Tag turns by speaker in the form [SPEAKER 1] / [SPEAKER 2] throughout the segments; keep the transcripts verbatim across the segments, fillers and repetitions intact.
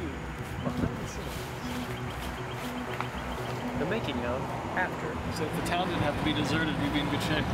[SPEAKER 1] behind the scenes. The making of after.
[SPEAKER 2] So if the town didn't have to be deserted, we'd be in good shape.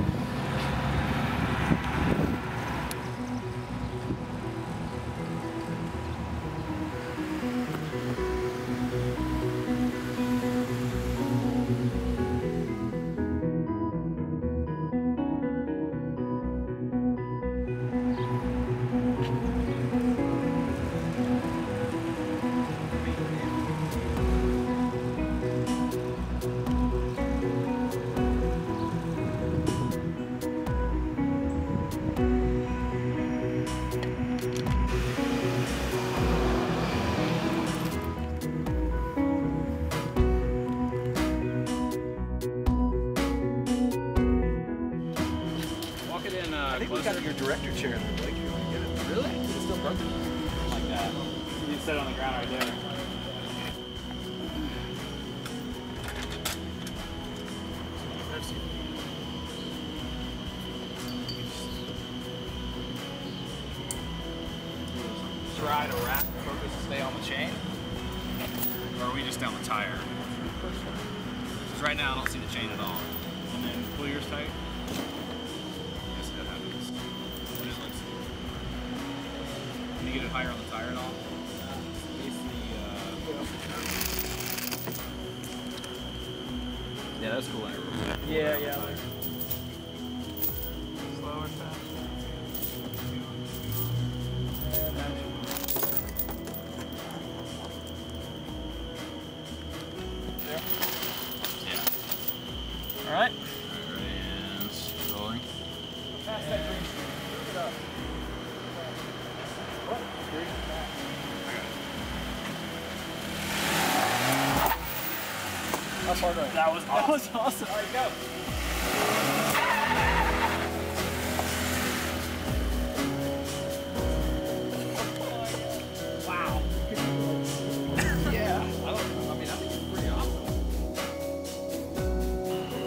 [SPEAKER 1] I think we got your director chair in the lake here. Get it. Really? Is it still broken?
[SPEAKER 3] Like that. You can sit on the ground right there.
[SPEAKER 4] Try to wrap the focus to stay on the chain? Or are we just down the tire? Because right now I don't see the chain at all. And then pull yours tight. Yes, that happens. But it looks. Can you get it higher on the tire at all? Basically, uh... yeah, that's cool.
[SPEAKER 1] Yeah, yeah. Like...
[SPEAKER 4] Slow and fast.
[SPEAKER 1] All right.
[SPEAKER 4] And rolling.
[SPEAKER 1] Pass that green screen. Move it up. What? Green. How far do I?
[SPEAKER 3] That was awesome.
[SPEAKER 1] That was awesome. All right, go.
[SPEAKER 4] Wow. Yeah. I don't know. I mean, I think it's pretty awesome.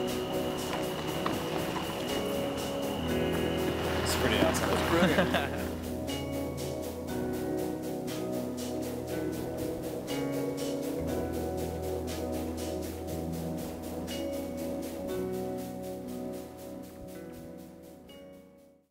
[SPEAKER 3] It's pretty awesome.
[SPEAKER 1] That's brilliant.